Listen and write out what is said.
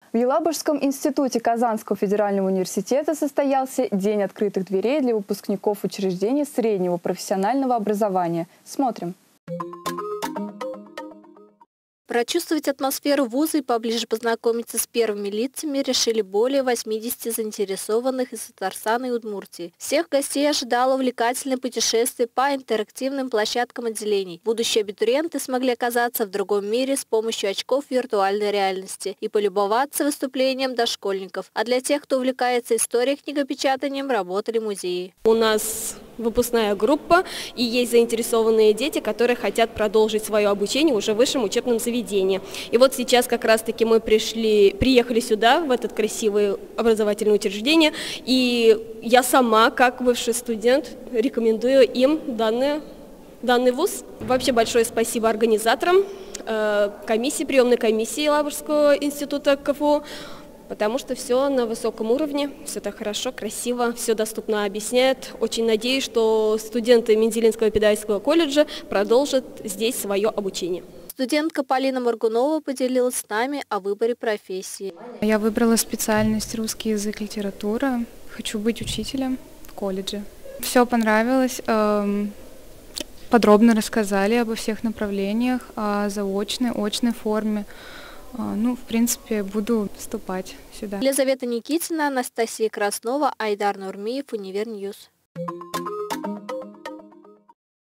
В Елабужском институте Казанского федерального университета состоялся День открытых дверей для выпускников учреждений среднего профессионального образования. Смотрим. Прочувствовать атмосферу вуза и поближе познакомиться с первыми лицами решили более 80 заинтересованных из Татарстана и Удмуртии. Всех гостей ожидало увлекательное путешествие по интерактивным площадкам отделений. Будущие абитуриенты смогли оказаться в другом мире с помощью очков виртуальной реальности и полюбоваться выступлением дошкольников. А для тех, кто увлекается историей, книгопечатанием, работали музеи. У нас выпускная группа, и есть заинтересованные дети, которые хотят продолжить свое обучение уже в высшем учебном заведении. И вот сейчас как раз-таки мы приехали сюда, в этот красивое образовательное учреждение, и я сама, как бывший студент, рекомендую им данный вуз. Вообще большое спасибо организаторам, приемной комиссии Елабужского института КФУ, потому что все на высоком уровне, все так хорошо, красиво, все доступно объясняют. Очень надеюсь, что студенты Менделинского педагогического колледжа продолжат здесь свое обучение. Студентка Полина Моргунова поделилась с нами о выборе профессии. Я выбрала специальность русский язык, литература. Хочу быть учителем в колледже. Все понравилось. Подробно рассказали обо всех направлениях, о заочной, очной форме. В принципе, буду вступать сюда. Елизавета Никитина, Анастасия Краснова, Айдар Нурмиев, Универньюз.